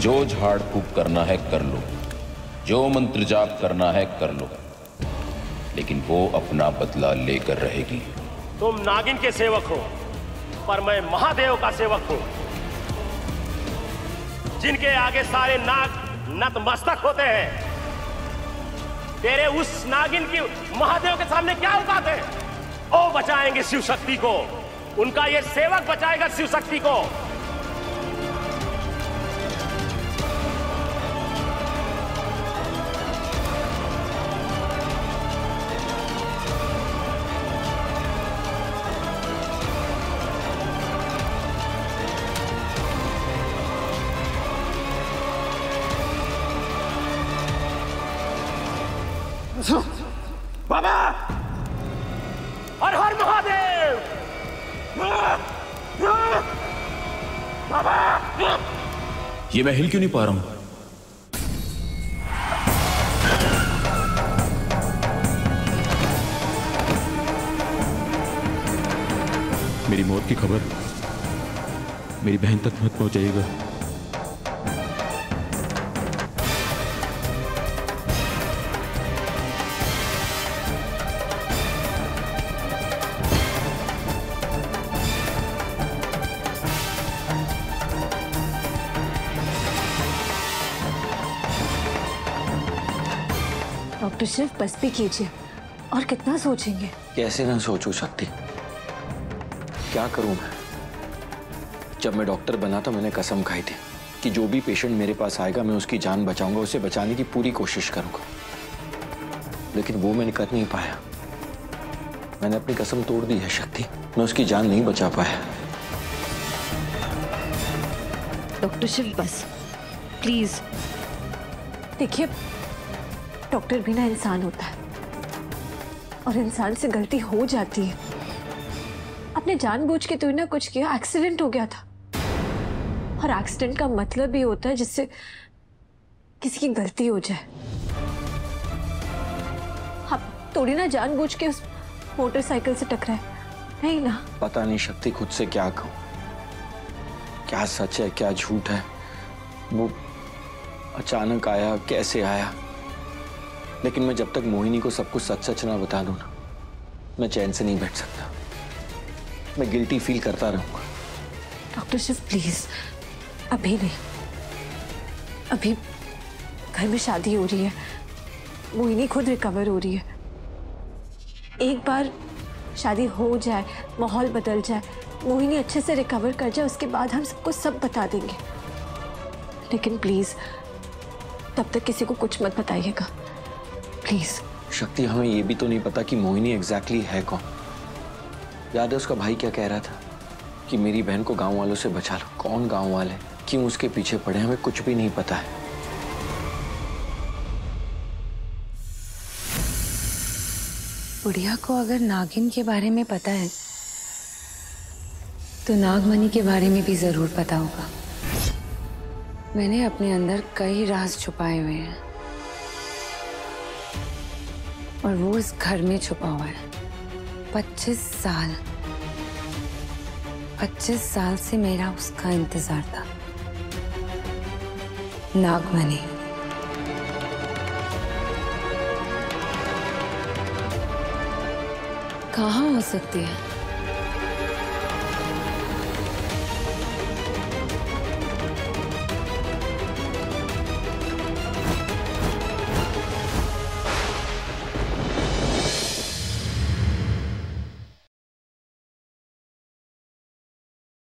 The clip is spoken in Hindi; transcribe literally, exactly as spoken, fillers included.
जो झाड़ फूक करना है कर लो, जो मंत्र जाप करना है कर लो, लेकिन वो अपना बदला लेकर रहेगी। तुम नागिन के सेवक हो, पर मैं महादेव का सेवक हूं, जिनके आगे सारे नाग नतमस्तक होते हैं। तेरे उस नागिन की महादेव के सामने क्या औकात है? ओ बचाएंगे शिव शक्ति को, उनका ये सेवक बचाएगा शिव शक्ति को। बाबा, हर हर महादेव। बाबा, ये मैं हिल क्यों नहीं पा रहा हूं? मेरी मौत की खबर मेरी बहन तक मत पहुंचाइएगा। डॉक्टर शिव, बस भी कीजिए, और कितना सोचेंगे? कैसे ना सोचूं शक्ति, क्या करूं मैं? जब मैं डॉक्टर बना था मैंने कसम खाई थी कि जो भी पेशेंट मेरे पास आएगा मैं उसकी जान बचाऊंगा, उसे बचाने की पूरी कोशिश करूंगा, लेकिन वो मैंने कर नहीं पाया। मैंने अपनी कसम तोड़ दी है शक्ति, मैं उसकी जान नहीं बचा पाया। डॉक्टर शिव बस, प्लीज देखिए, डॉक्टर भी ना इंसान होता है, और इंसान से गलती हो जाती है। आपने जानबूझ के तो ना कुछ किया, एक्सीडेंट हो गया था, और एक्सीडेंट का मतलब भी होता है जिससे किसी की गलती हो जाए। आप थोड़ी ना जानबूझ के उस मोटरसाइकिल से टकराए, नहीं ना? पता नहीं शक्ति खुद से क्या कहूं, क्या सच है क्या झूठ है। वो अचानक आया, कैसे आया, लेकिन मैं जब तक मोहिनी को सब कुछ सच सच ना बता दूं ना, मैं चैन से नहीं बैठ सकता। मैं गिल्टी फील करता रहूंगा। डॉक्टर शिव प्लीज, अभी नहीं, अभी घर में शादी हो रही है, मोहिनी खुद रिकवर हो रही है। एक बार शादी हो जाए, माहौल बदल जाए, मोहिनी अच्छे से रिकवर कर जाए, उसके बाद हम सबको सब बता देंगे। लेकिन प्लीज तब तक किसी को कुछ मत बताइएगा, प्लीज। शक्ति, हमें ये भी तो नहीं पता कि मोहिनी एग्जैक्टली है कौन। याद है उसका भाई क्या कह रहा था कि मेरी बहन को गांव वालों से बचा लो। कौन गांव वाले, क्यों उसके पीछे पड़े, हमें कुछ भी नहीं पता है। बुढ़िया को अगर नागिन के बारे में पता है तो नागमणि के बारे में भी जरूर पता होगा। मैंने अपने अंदर कई राज छुपाए हुए हैं, और वो इस घर में छुपा हुआ है। पच्चीस साल पच्चीस साल से मेरा उसका इंतजार था। नागमणि। कहाँ हो सकती है?